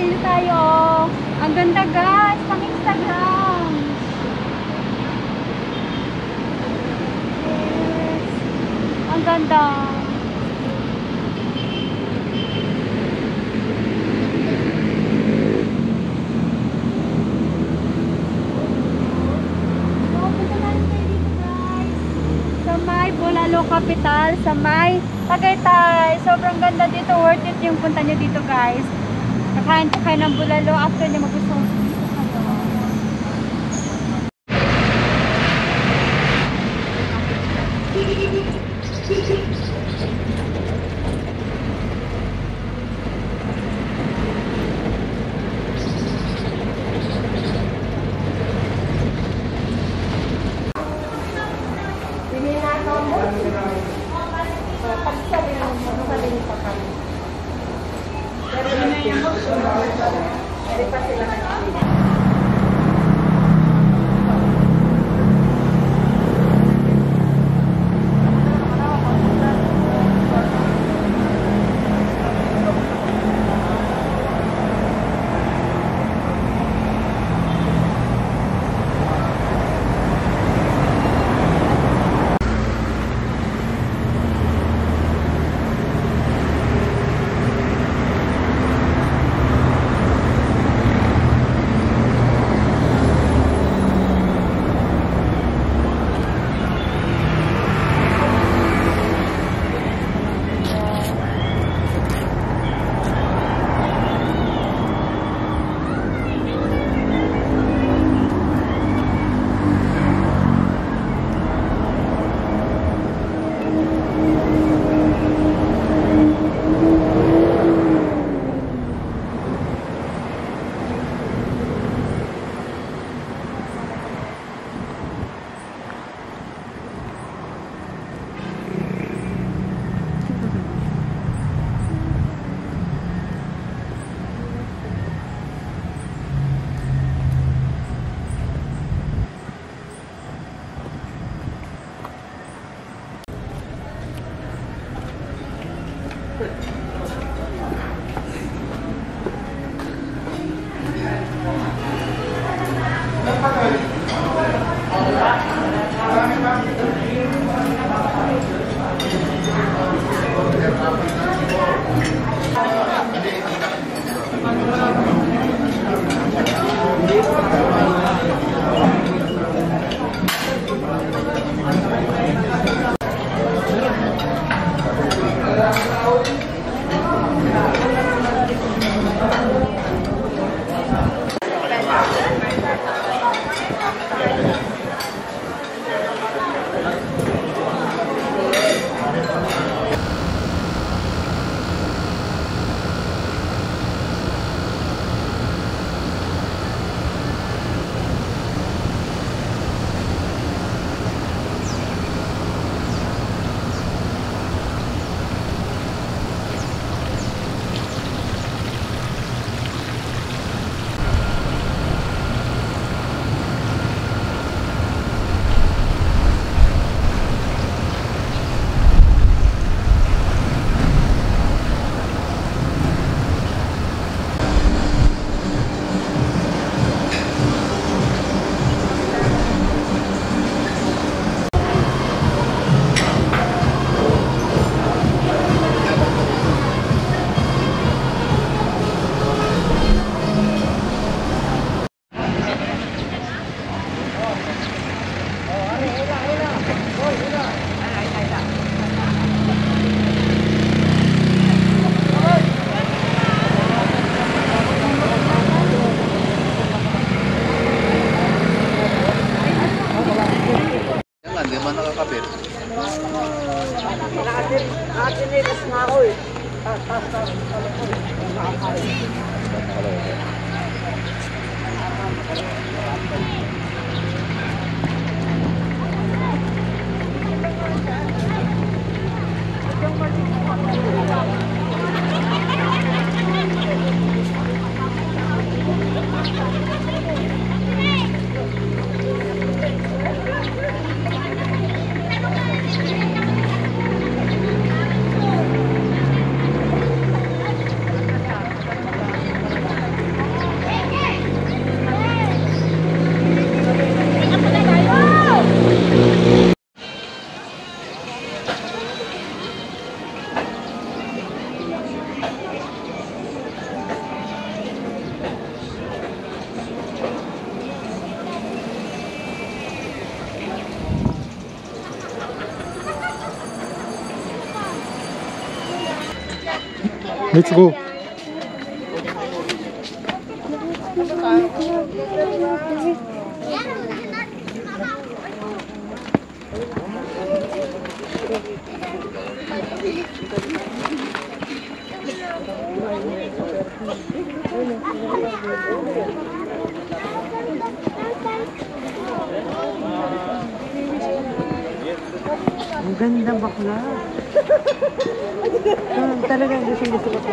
Bulalo tayo. Ang ganda guys, pang Instagram. Yes. Ang ganda. Bulalo capital sa may Tagaytay. Sobrang ganda dito. Worth it yung punta nyo dito guys. Kakain po kayo ng bulalo after nyo magustuhan dito kayo. Let's go. Ang ganda bakla. Talagang gusto ko ito.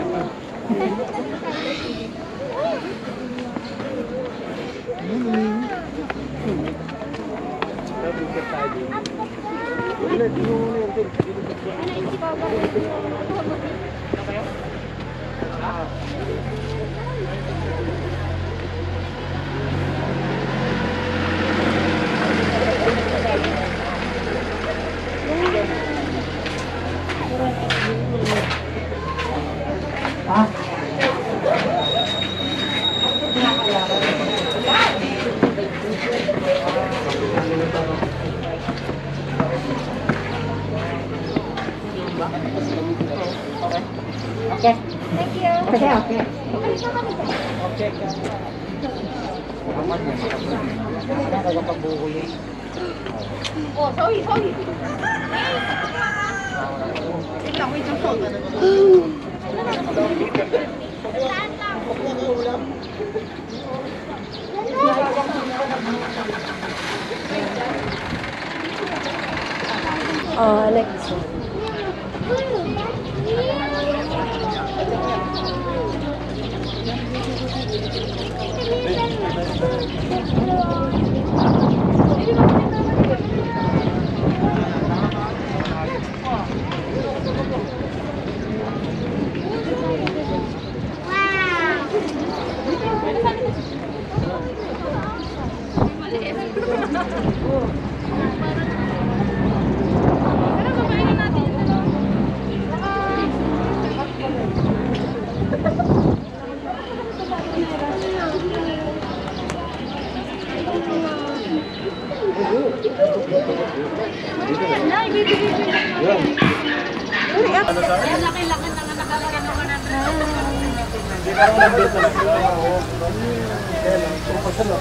Okay. Thank you. Okay. Oh, sorry. Oh, Alex. Laki-laki na nga nakakagano ka na. Hindi ka rin nandito na sila ako. Kaya lang, kung pasalap.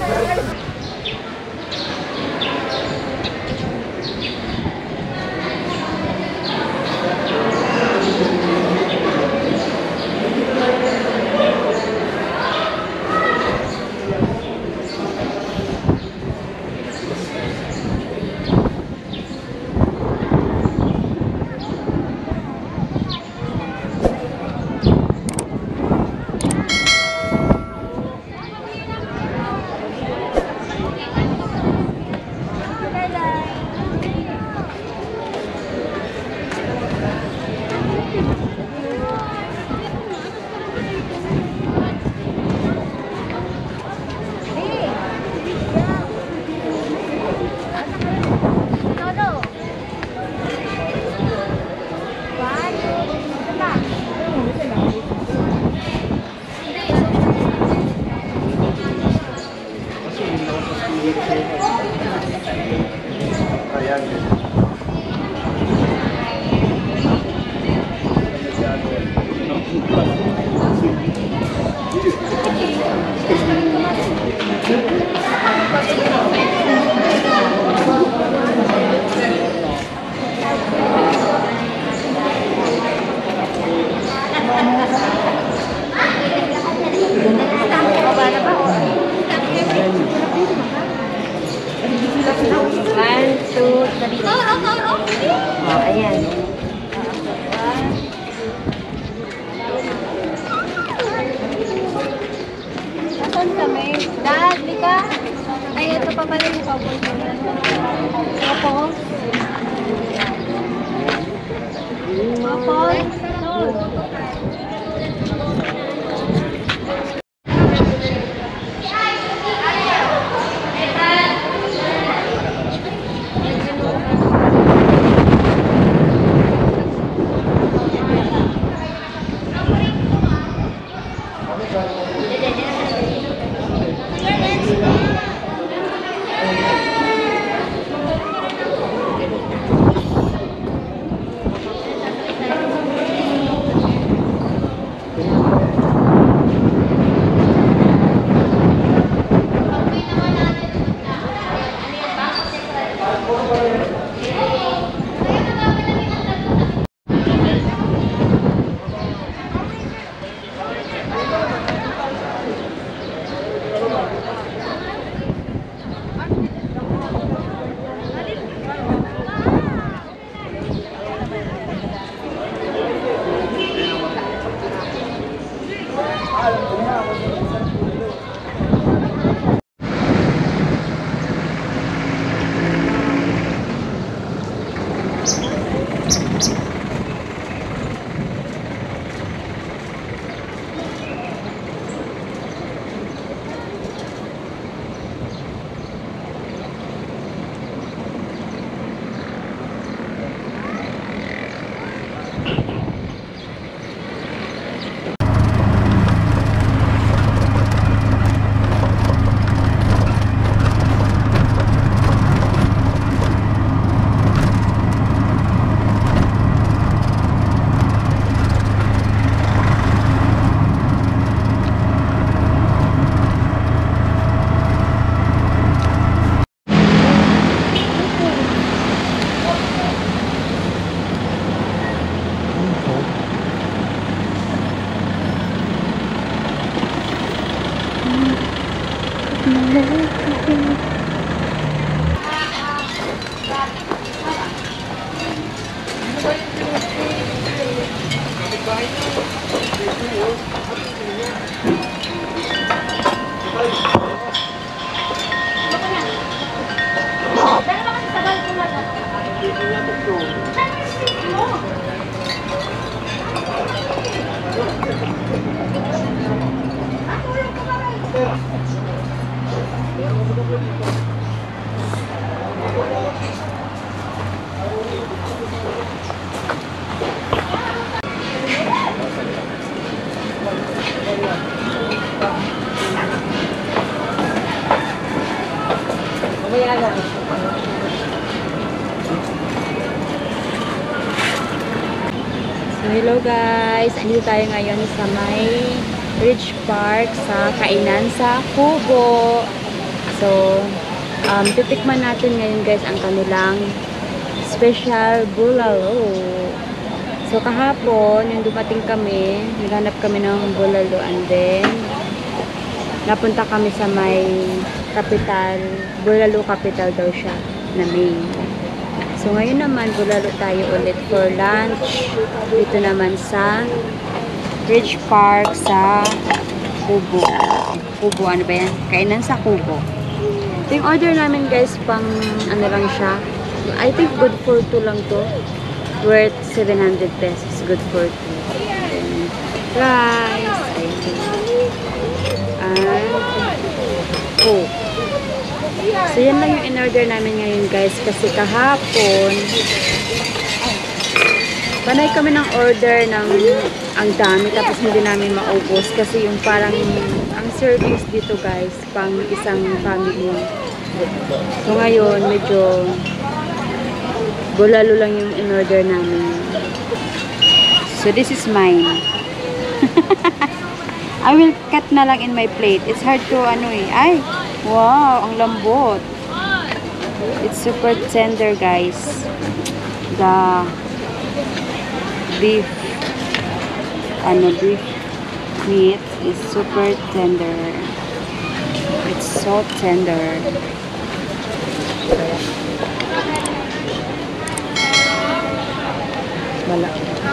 So, hello guys! Andito tayo ngayon sa may Ridge Park sa kainan sa Kubo. So, titikman natin ngayon guys ang kanilang special bulalo. So, kahapon, yung dumating kami, naghanap kami ng bulalo and then napunta kami sa may capital, bulalo capital daw siya na main. So, ngayon naman, bulalo tayo ulit for lunch. Dito naman sa Ridge Park sa Kubo. Kubo, ano ba yan? Kainan sa Kubo. Ito yung order namin guys, pang ano lang siya. I think good for 2 lang to. Worth 700 pesos. Good for 2. Rice. And Coke. So, yan lang yung in-order namin ngayon guys. Kasi kahapon, panay kami ng order ng ang dami. Tapos hindi namin maubos. Kasi yung parang, ang servings dito guys, pang isang family. So, ngayon, medyo bulalo lang yung in-order namin. So, this is mine. I will cut na lang in my plate. It's hard to ano eh. Ay! Wow! Ang lambot. It's super tender guys. The beef beef meat is super tender. It's so tender. Wala.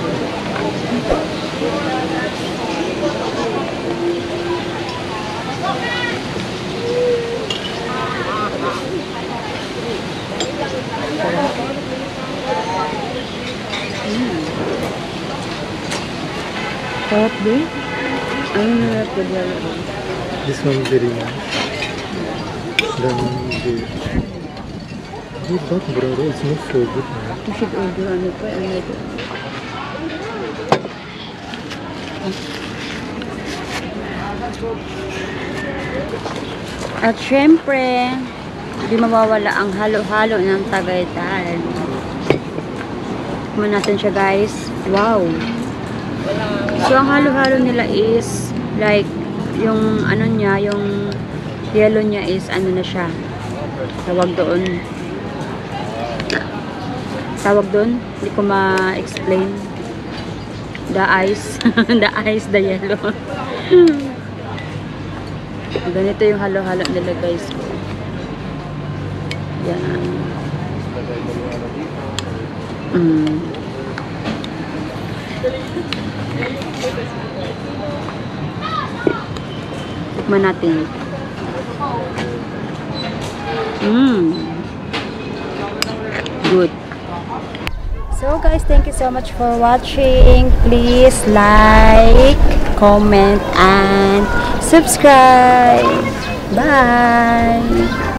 Sarap din. Ano na natin? This one very nice. Then but brother, it's not so good. You should order ano pa. At syempre, hindi mawawala ang halo-halo ng Tagaytay. Tikman natin siya guys. Wow! So, ang halo-halo nila is like, yung ano niya, yung yellow niya is ano na siya. Tawag doon. Hindi ko ma-explain. The ice. The ice, the yellow. Ganito yung halo-halo nila guys. Yan. Tikman natin. Good. So guys, thank you so much for watching. Please like, comment, and subscribe. Bye!